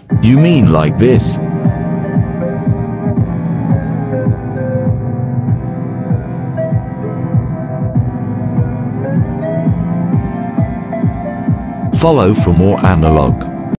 You mean like this? Follow for more analog.